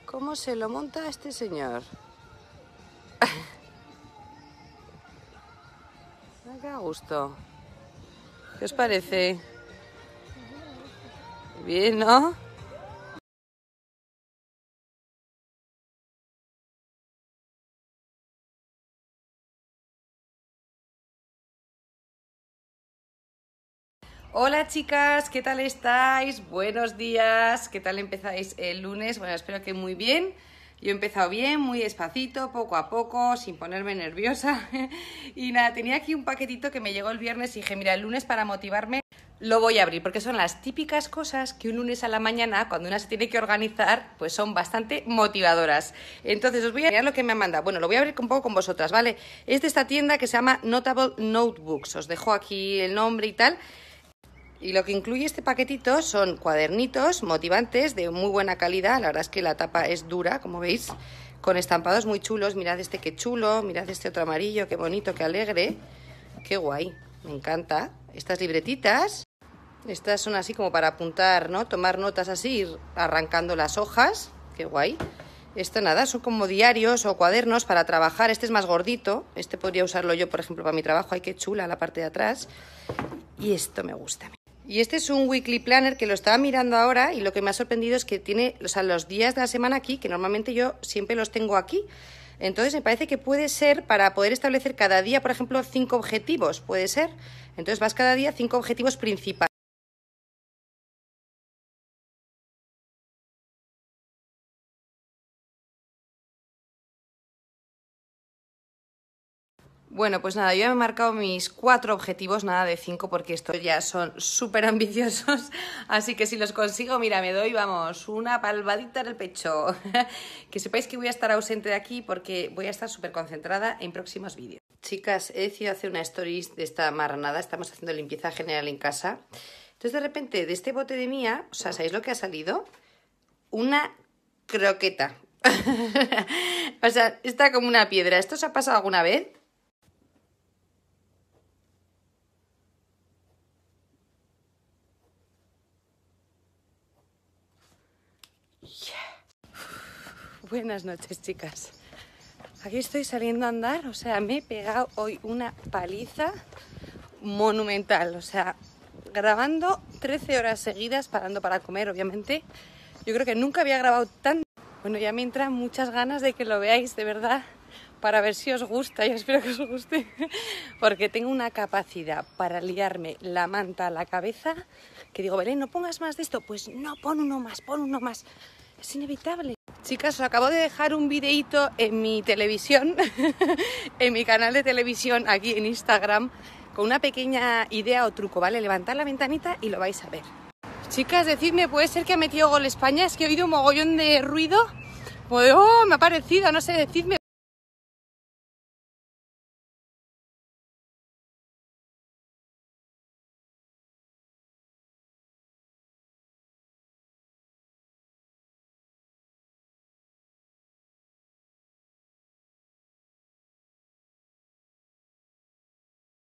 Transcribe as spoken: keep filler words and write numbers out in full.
¿Cómo se lo monta este señor? ¡Qué a gusto! ¿Qué os parece? Bien, ¿no? Hola chicas, ¿qué tal estáis? Buenos días, ¿qué tal empezáis el lunes? Bueno, espero que muy bien. Yo he empezado bien, muy despacito, poco a poco, sin ponerme nerviosa. Y nada, tenía aquí un paquetito que me llegó el viernes y dije, mira, el lunes para motivarme lo voy a abrir, porque son las típicas cosas que un lunes a la mañana, cuando una se tiene que organizar, pues son bastante motivadoras. Entonces os voy a enseñar lo que me han mandado. Bueno, lo voy a abrir un poco con vosotras, ¿vale? Es de esta tienda que se llama Notable Notebooks. Os dejo aquí el nombre y tal. Y lo que incluye este paquetito son cuadernitos motivantes de muy buena calidad. La verdad es que la tapa es dura, como veis, con estampados muy chulos. Mirad este qué chulo, mirad este otro amarillo, qué bonito, qué alegre. Qué guay, me encanta. Estas libretitas, estas son así como para apuntar, ¿no? Tomar notas así, ir arrancando las hojas. Qué guay. Esto nada, son como diarios o cuadernos para trabajar. Este es más gordito. Este podría usarlo yo, por ejemplo, para mi trabajo. Ay, qué chula la parte de atrás. Y esto me gusta. Y este es un weekly planner que lo estaba mirando ahora y lo que me ha sorprendido es que tiene, o sea, los días de la semana aquí, que normalmente yo siempre los tengo aquí. Entonces me parece que puede ser para poder establecer cada día, por ejemplo, cinco objetivos, puede ser. Entonces vas cada día cinco objetivos principales. Bueno, pues nada, yo ya me he marcado mis cuatro objetivos, nada de cinco, porque estos ya son súper ambiciosos, así que si los consigo, mira, me doy, vamos, una palmadita en el pecho. Que sepáis que voy a estar ausente de aquí porque voy a estar súper concentrada en próximos vídeos. Chicas, he decidido hacer una stories de esta marranada, estamos haciendo limpieza general en casa. Entonces, de repente, de este bote de mía, o sea, ¿sabéis lo que ha salido? Una croqueta. O sea, está como una piedra. ¿Esto os ha pasado alguna vez? Buenas noches, chicas. Aquí estoy saliendo a andar, o sea, me he pegado hoy una paliza monumental, o sea, grabando trece horas seguidas, parando para comer, obviamente. Yo creo que nunca había grabado tan... Bueno, ya me entran muchas ganas de que lo veáis, de verdad, para ver si os gusta, y espero que os guste, porque tengo una capacidad para liarme la manta a la cabeza, que digo, Belén, no pongas más de esto, pues no, pon uno más, pon uno más, es inevitable. Chicas, os acabo de dejar un videíto en mi televisión, en mi canal de televisión, aquí en Instagram, con una pequeña idea o truco, ¿vale? Levantad la ventanita y lo vais a ver. Chicas, decidme, ¿puede ser que ha metido gol España? Es que he oído un mogollón de ruido, como de, oh, me ha parecido, no sé, decidme.